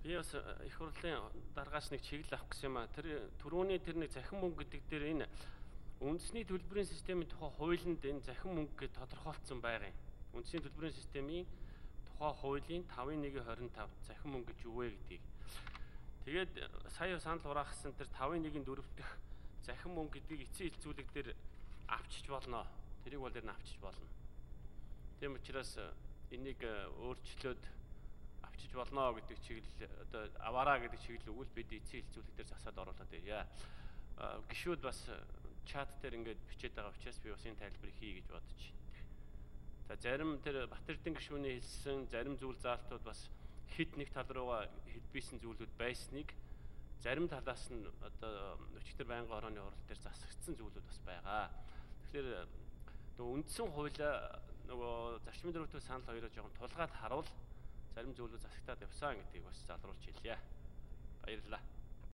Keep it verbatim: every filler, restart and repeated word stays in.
Би бас их хурлын дараагаас нэг чиглэл авах гэсэн юм а. Тэр түрүүний тэр нэг захин мөнгө гэдэг дээр энэ үндэсний төлбөрийн системийн тухай хуулинд энэ захин мөнгө гэж тодорхойлцсон байгаа юм. Үндэсний төлбөрийн системийн тухай хуулийн тавын нэг хорин тав захин мөнгө гэж юу вэ гэдгийг. Тэгээд сая санал хураахсан тэр тавын нэг дөрөв дэх захин мөнгө гэдгийг эцсийн хилцүүлэг дээр авчиж болно. Тэрийг бол дээр нь авчиж болно. Тийм учраас энийг өөрчлөөд авчиж болно гэдэг чиглэл одоо аваараа гэдэг чиглэл өгвөл бид эцсийн хилцүүлэг дээр засаад оруулаад ирье. Гишүүд бас чат дээр ингээд бичээд байгаа учраас би бас энэ тайлбарыг хий гэж бодож байна. За зарим тэр Батэрдэн гишүүний хэлсэн зарим зүйл заалтууд бас хэд нэг тал руугаа хэлбийсэн зүйлүүд байсныг зарим талаас нь одоо өчигдөр байнгын орооны хурал дээр засагдсан зүйлүүд бас байгаа. Тэгэхээр нөгөө үндсэн хуулиа нөгөө зарчмын дөрөвдүгээр санал хоёроо жоохон тулгаад харуул зарим зүйлүүд засагтаад явсан гэдгийг бас залруулж хэлье. Баярлалаа.